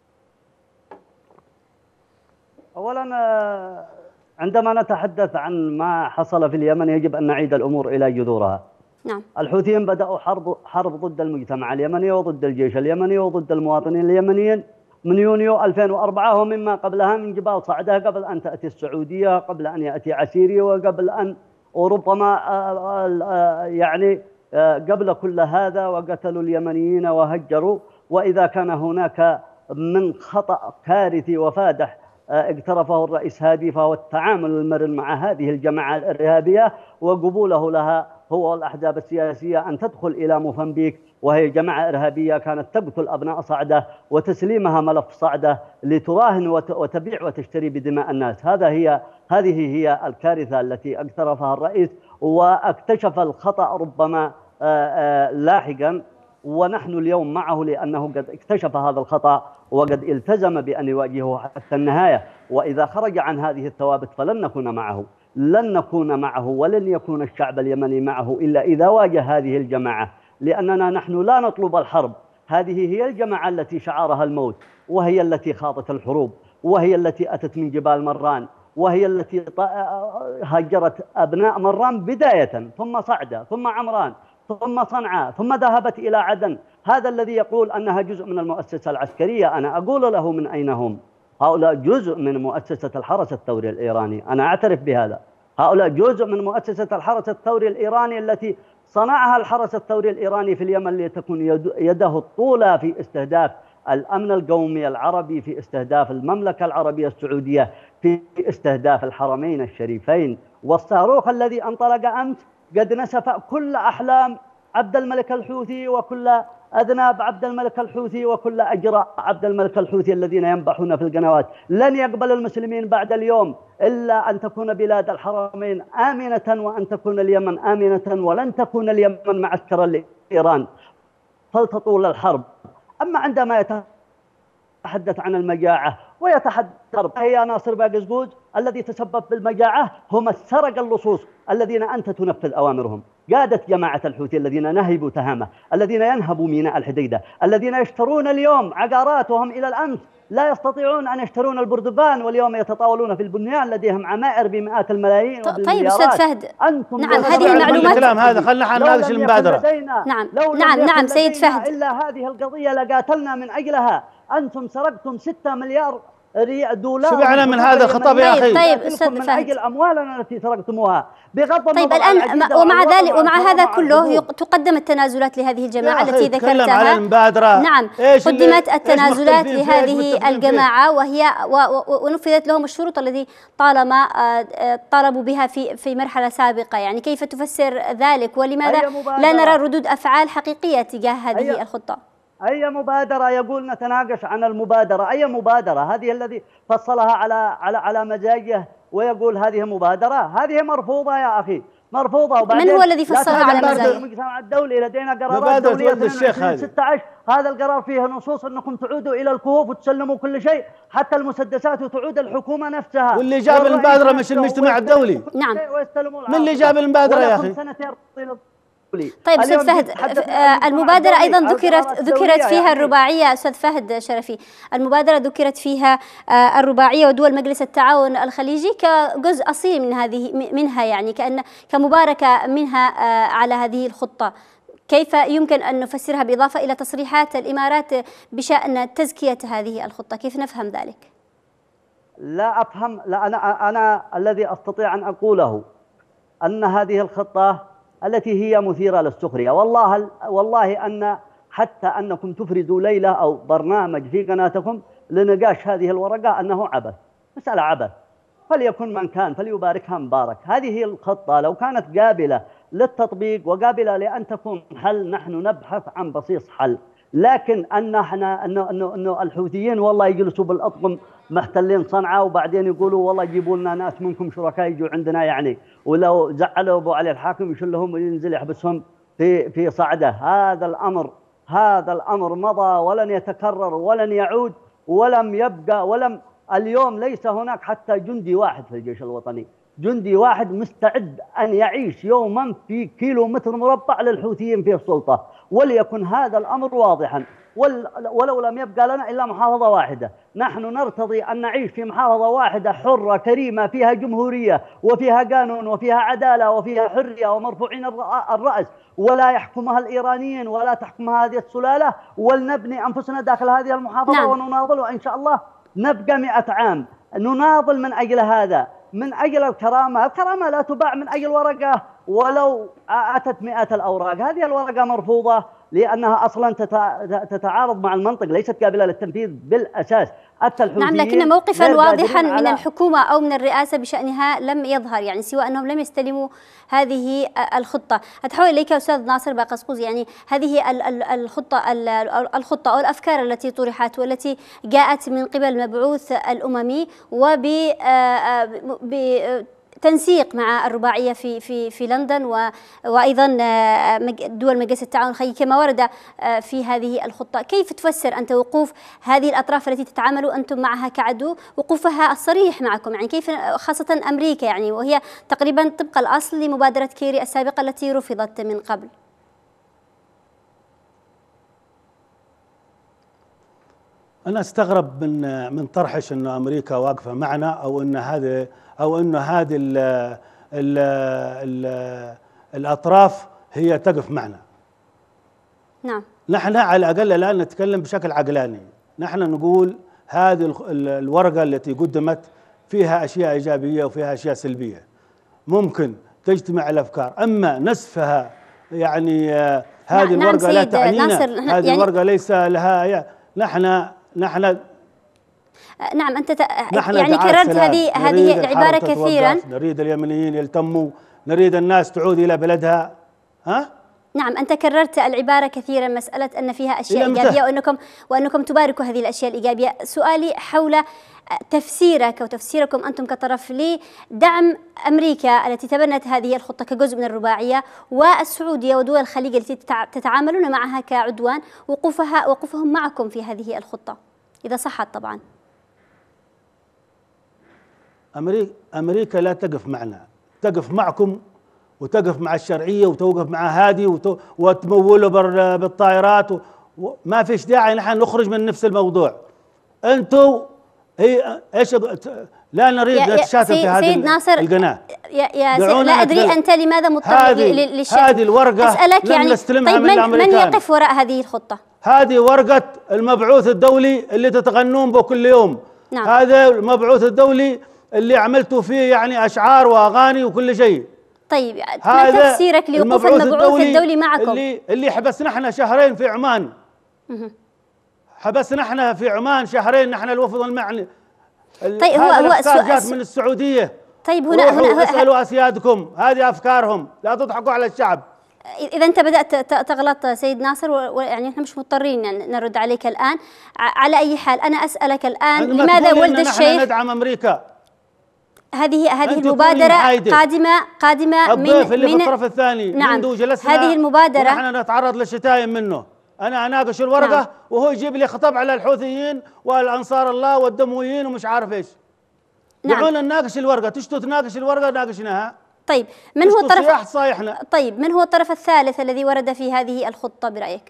أولا عندما نتحدث عن ما حصل في اليمن يجب أن نعيد الأمور إلى جذورها. نعم. الحوثيين بدأوا حرب حرب ضد المجتمع اليمني وضد الجيش اليمني وضد المواطنين اليمنيين من يونيو ألفين وأربعة ومما قبلها من جبال صعدة، قبل أن تأتي السعودية، قبل أن يأتي عسيري، وقبل أن وربما يعني قبل كل هذا، وقتلوا اليمنيين وهجروا. وإذا كان هناك من خطأ كارثي وفادح اقترفه الرئيس هادي فهو التعامل المرن مع هذه الجماعة الإرهابية وقبوله لها هو والأحزاب السياسية أن تدخل إلى موزمبيق، وهي جماعة إرهابية كانت تقتل أبناء صعدة، وتسليمها ملف صعدة لتراهن وتبيع وتشتري بدماء الناس. هذا هي هذه هي الكارثة التي اقترفها الرئيس، واكتشف الخطأ ربما لاحقا، ونحن اليوم معه لأنه قد اكتشف هذا الخطأ وقد التزم بأن يواجهه حتى النهاية. وإذا خرج عن هذه الثوابت فلن نكون معه، لن نكون معه ولن يكون الشعب اليمني معه إلا إذا واجه هذه الجماعة، لأننا نحن لا نطلب الحرب. هذه هي الجماعة التي شعارها الموت، وهي التي خاضت الحروب، وهي التي أتت من جبال مران، وهي التي هجرت أبناء مران بداية، ثم صعدة، ثم عمران، ثم صنعاء، ثم ذهبت إلى عدن. هذا الذي يقول أنها جزء من المؤسسة العسكرية، أنا أقول له من أين هم؟ هؤلاء جزء من مؤسسة الحرس الثوري الإيراني، أنا أعترف بهذا. هؤلاء جزء من مؤسسة الحرس الثوري الإيراني التي صنعها الحرس الثوري الإيراني في اليمن لتكون يده الطولى في استهداف الأمن القومي العربي، في استهداف المملكة العربية السعودية، في استهداف الحرمين الشريفين. والصاروخ الذي انطلق أمس قد نسف كل أحلام عبد الملك الحوثي وكل أذناب عبد الملك الحوثي وكل أجراء عبد الملك الحوثي الذين ينبحون في القنوات. لن يقبل المسلمين بعد اليوم إلا أن تكون بلاد الحرمين آمنة وأن تكون اليمن آمنة، ولن تكون اليمن معسكرا لإيران فلتطول الحرب. أما عندما يتحدث عن المجاعة ويتحدث هي ناصر باقزقوز الذي تسبب بالمجاعة هم السرق اللصوص الذين أنت تنفذ أوامرهم. قادة جماعة الحوثي الذين نهبوا تهامة، الذين ينهبوا ميناء الحديدة، الذين يشترون اليوم عقارات وهم إلى الأمس لا يستطيعون أن يشترون البردفان، واليوم يتطاولون في البنيان لديهم عمائر بمئات الملايين. طيب أستاذ فهد، أنتم نعم هذه المعلومات الكلام هذا خلنا نناقش المبادرة. نعم نعم نعم سيد فهد، إلا هذه القضية لقاتلنا من أجلها. أنتم سرقتم ستة مليار دولار. شو معنى من هذا الخطاب يا أخي؟ طيب أستاذ من فهد، أجل أموالنا التي سرقتموها بغض النظر. طيب الآن ومع ذلك ومع هذا كله تقدم التنازلات لهذه الجماعة التي ذكرتها. على المبادرة. نعم قدمت التنازلات لهذه الجماعة وهي ونفذت لهم الشروط التي طالما طالبوا بها في في مرحلة سابقة. يعني كيف تفسر ذلك ولماذا لا نرى ردود أفعال حقيقية تجاه هذه الخطة؟ أي مبادرة؟ يقول نتناقش عن المبادرة. أي مبادرة؟ هذه الذي فصلها على على على مزاجه ويقول هذه مبادرة. هذه مرفوضة يا أخي، مرفوضة. من هو الذي فصلها على مزاجه؟ المجتمع الدولي لدينا قرارات دولية اثنين ستة عشر. هذا القرار فيه نصوص أنكم تعودوا إلى الكهوف وتسلموا كل شيء حتى المسدسات وتعود الحكومة نفسها. واللي جاب المبادرة مش المجتمع الدولي. نعم من اللي جاب المبادرة يا أخي؟ طيب أستاذ فهد، المبادرة أيضا ذكرت ذكرت فيها الرباعية. أستاذ فهد شرفي، المبادرة ذكرت فيها الرباعية ودول مجلس التعاون الخليجي كجزء أصيل من هذه منها، يعني كأن كمباركة منها على هذه الخطة. كيف يمكن أن نفسرها بإضافة إلى تصريحات الإمارات بشأن تزكية هذه الخطة؟ كيف نفهم ذلك؟ لا أفهم. لا أنا أنا الذي أستطيع أن أقوله أن هذه الخطة التي هي مثيرة للسخرية، والله والله أن حتى أنكم تفردوا ليلة أو برنامج في قناتكم لنقاش هذه الورقة أنه عبث، مسألة عبث. فليكن من كان فليباركها مبارك. هذه الخطة لو كانت قابلة للتطبيق وقابلة لأن تكون حل، نحن نبحث عن بصيص حل. لكن أن احنا أنه أنه أنه الحوثيين والله يجلسوا بالأطقم محتلين صنعاء وبعدين يقولوا والله جيبوا لنا ناس منكم شركاء يجوا عندنا، يعني ولو زعلوا ابو علي الحاكم يشلهم وينزل يحبسهم في في صعده. هذا الامر هذا الامر مضى ولن يتكرر ولن يعود ولم يبقى ولم اليوم ليس هناك حتى جندي واحد في الجيش الوطني، جندي واحد مستعد أن يعيش يوما في كيلو متر مربع للحوثيين في السلطة. وليكن هذا الأمر واضحا. ولو لم يبقى لنا إلا محافظة واحدة، نحن نرتضي أن نعيش في محافظة واحدة حرة كريمة فيها جمهورية وفيها قانون وفيها عدالة وفيها حرية ومرفوعين الرأس، ولا يحكمها الإيرانيين ولا تحكمها هذه السلالة، ولنبني أنفسنا داخل هذه المحافظة. نعم. ونناضل وإن شاء الله نبقى مئة عام نناضل من أجل هذا، من أجل الكرامة. الكرامة لا تباع من أجل ورقة ولو أتت مئة الأوراق. هذه الورقة مرفوضة لأنها أصلا تتعارض مع المنطق، ليست قابلة للتنفيذ بالأساس. نعم، لكن موقفا واضحا من الحكومة أو من الرئاسة بشأنها لم يظهر، يعني سوى أنهم لم يستلموا هذه الخطة. أتحول إليك أستاذ ناصر باقزقوز، يعني هذه الخطة الخطة أو الأفكار التي طرحت والتي جاءت من قبل المبعوث الأممي وب تنسيق مع الرباعية في في في لندن وأيضا دول مجلس التعاون الخليجي كما ورد في هذه الخطة، كيف تفسر أنت وقوف هذه الأطراف التي تتعاملوا أنتم معها كعدو وقوفها الصريح معكم؟ يعني كيف خاصة أمريكا، يعني وهي تقريبا طبق الأصل لمبادرة كيري السابقة التي رفضت من قبل؟ أنا استغرب من من طرحش إنه أمريكا واقفة معنا أو إن هذا أو إنه هذه ال ال ال الأطراف هي تقف معنا. نعم. نحن على الأقل الآن نتكلم بشكل عقلاني، نحن نقول هذه الورقة التي قدمت فيها أشياء إيجابية وفيها أشياء سلبية، ممكن تجتمع الأفكار، أما نسفها يعني هذه نعم الورقة لا تعنينا، هذه يعني الورقة ليس لها، نحن نحن نعم أنت يعني كررت هذه هذه العبارة كثيرا. نريد اليمنيين يلتموا، نريد الناس تعود إلى بلدها. ها نعم، أنت كررت العبارة كثيرا، مسألة أن فيها أشياء إيجابية وأنكم وأنكم تباركوا هذه الأشياء الإيجابية. سؤالي حول تفسيرك وتفسيركم أنتم كطرف لدعم أمريكا التي تبنت هذه الخطة كجزء من الرباعية، والسعودية ودول الخليج التي تتعاملون معها كعدوان، وقوفها وقوفهم معكم في هذه الخطة إذا صحت طبعا. أمريكا أمريكا لا تقف معنا، تقف معكم وتقف مع الشرعية وتوقف مع هادي وتمولوا بالطائرات، وما فيش داعي نحن نخرج من نفس الموضوع. أنتوا هي ايش لا نريد نتشاتم في هذه سيد ناصر القناة. يا, يا لا أدري أنت لماذا مضطر للشتم. هذه الورقة أسألك يعني نستلمها طيب من من, الأمريكان. من يقف وراء هذه الخطة؟ هذه ورقة المبعوث الدولي اللي تتغنون به كل يوم. نعم. هذا المبعوث الدولي اللي عملتوا فيه يعني أشعار وأغاني وكل شيء. طيب ما تفسيرك لوقوف المبعوث الدولي, الدولي معكم؟ اللي اللي حبسنا احنا شهرين في عمان. حبسنا احنا في عمان شهرين نحن الوفد المعني. طيب هو هو سؤال جات من السعودية. طيب هنا هنا اسألوا أسيادكم، هذه أفكارهم، لا تضحكوا على الشعب. إذا أنت بدأت تغلط سيد ناصر، ويعني احنا مش مضطرين نرد عليك الآن. على أي حال أنا أسألك الآن لماذا ولد الشيخ نحن ندعم أمريكا؟ هذه هذه المبادرة قادمة قادمة من اللي من في الطرف الثاني. نعم، منذ جلسنا هذه المبادرة ونحن نتعرض للشتائم منه. أنا أناقش الورقة نعم. وهو يجيب لي خطاب على الحوثيين والأنصار الله والدمويين ومش عارف إيش. نعم. دعونا نناقش الورقة، تشتوا تناقش الورقة ناقشناها. طيب من هو الطرف صايحنا. طيب من هو الطرف الثالث الذي ورد في هذه الخطة برأيك؟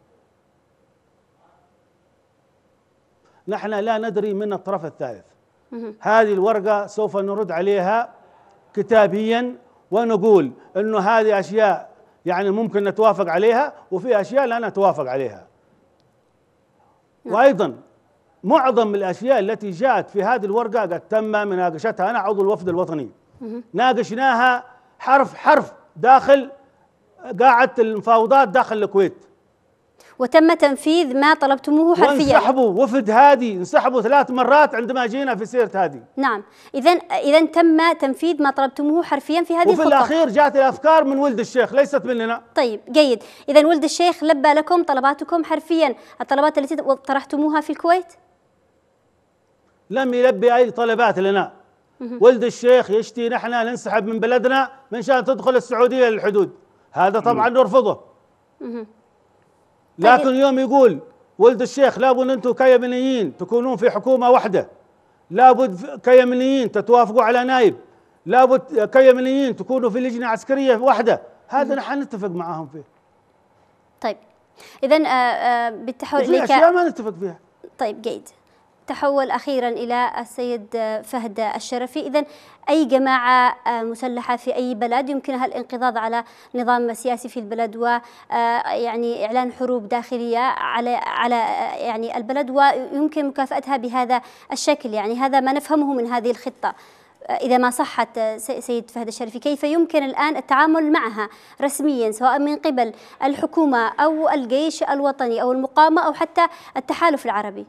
نحن لا ندري من الطرف الثالث. هذه الورقة سوف نرد عليها كتابيا ونقول إنه هذه أشياء يعني ممكن نتوافق عليها وفي أشياء لا نتوافق عليها. وأيضا معظم الأشياء التي جاءت في هذه الورقة قد تم مناقشتها. أنا عضو الوفد الوطني، ناقشناها حرف حرف داخل قاعة المفاوضات داخل الكويت، وتم تنفيذ ما طلبتموه حرفيا. وانسحبوا وفد هادي، انسحبوا ثلاث مرات عندما جينا في سيرة هادي. نعم، إذا إذا تم تنفيذ ما طلبتموه حرفيا في هذه وفي الخطة. وفي الأخير جاءت الأفكار من ولد الشيخ ليست مننا. طيب جيد، إذا ولد الشيخ لبى لكم طلباتكم حرفيا، الطلبات التي طرحتموها في الكويت؟ لم يلبي أي طلبات لنا. ولد الشيخ يشتي نحن ننسحب من بلدنا من شان تدخل السعودية للحدود، هذا طبعا نرفضه. لكن يوم يقول ولد الشيخ لابد أنتم كيمنيين تكونون في حكومة واحدة، لابد كيمنيين تتوافقوا على نائب، لابد كيمنيين تكونوا في لجنة عسكرية واحدة، هذا نحن نتفق معهم فيه. طيب إذا بالتحول إليك أشياء ما نتفق فيها. طيب جيد، تحول أخيرا إلى السيد فهد الشرفي. إذن أي جماعة مسلحة في أي بلد يمكنها الانقضاض على نظام سياسي في البلد ويعني إعلان حروب داخلية على على يعني البلد، ويمكن مكافأتها بهذا الشكل، يعني هذا ما نفهمه من هذه الخطة. إذا ما صحت سيد فهد الشرفي، كيف يمكن الآن التعامل معها رسميا سواء من قبل الحكومة أو الجيش الوطني أو المقاومة أو حتى التحالف العربي؟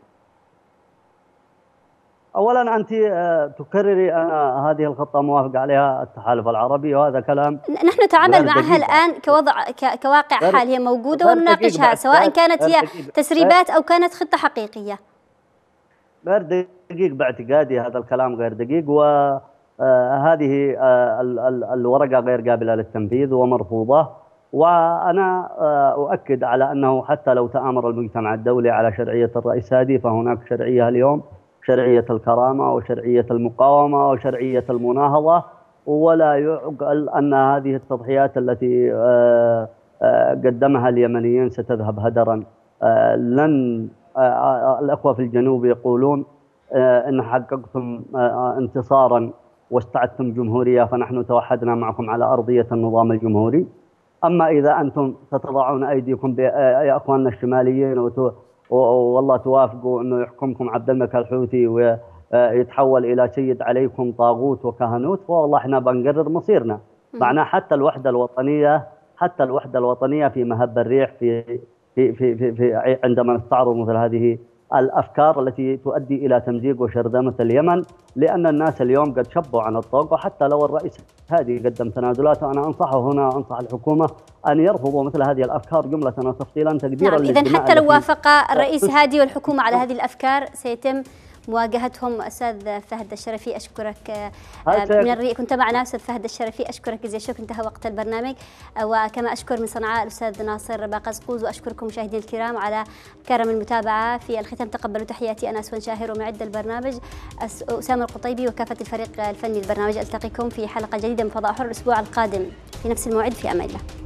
اولا انت تكرري ان هذه الخطه موافق عليها التحالف العربي، وهذا كلام نحن نتعامل معها الان كوضع كواقع حال، هي موجوده ونناقشها سواء كانت هي تسريبات او كانت خطه حقيقيه. غير دقيق باعتقادي، هذا الكلام غير دقيق، وهذه الورقه غير قابله للتنفيذ ومرفوضه. وانا اؤكد على انه حتى لو تآمر المجتمع الدولي على شرعيه الرئيس هادي، فهناك شرعيه اليوم، شرعية الكرامة وشرعية المقاومة وشرعية المناهضة، ولا يعقل أن هذه التضحيات التي قدمها اليمنيين ستذهب هدرا. لن الأخوة في الجنوب يقولون إن حققتم انتصارا واستعدتم جمهورية فنحن توحدنا معكم على أرضية النظام الجمهوري. أما إذا أنتم تتضعون أيديكم يا أخواننا الشماليين وتو والله توافقوا انه يحكمكم عبد الملك الحوثي ويتحول الى سيد عليكم طاغوت وكهنوت، والله احنا بنقرر مصيرنا. معناه حتى الوحده الوطنيه حتى الوحده الوطنيه في مهب الريح في في في, في, في عندما نستعرض مثل هذه الأفكار التي تؤدي إلى تمزيق وشرذمة اليمن، لأن الناس اليوم قد شبوا عن الطوق. وحتى لو الرئيس هادي قدم تنازلات، أنا أنصحه هنا أنصح الحكومة أن يرفضوا مثل هذه الأفكار جملة وتفصيلا تقديرا. نعم، إذن حتى لو وافق الرئيس هادي والحكومة على هذه الأفكار سيتم مواجهتهم. أستاذ فهد الشرفي أشكرك من الري كنت معنا. أستاذ فهد الشرفي أشكرك جزيل الشكر، انتهى وقت البرنامج. وكما أشكر من صنعاء الأستاذ ناصر باقزقوز، وأشكركم مشاهدينا الكرام على كرم المتابعة. في الختام تقبلوا تحياتي أنا أسوان شاهر، ومعد البرنامج أسامة القطيبي وكافة الفريق الفني للبرنامج. ألتقيكم في حلقة جديدة من فضاء حر الأسبوع القادم في نفس الموعد، في أمان الله.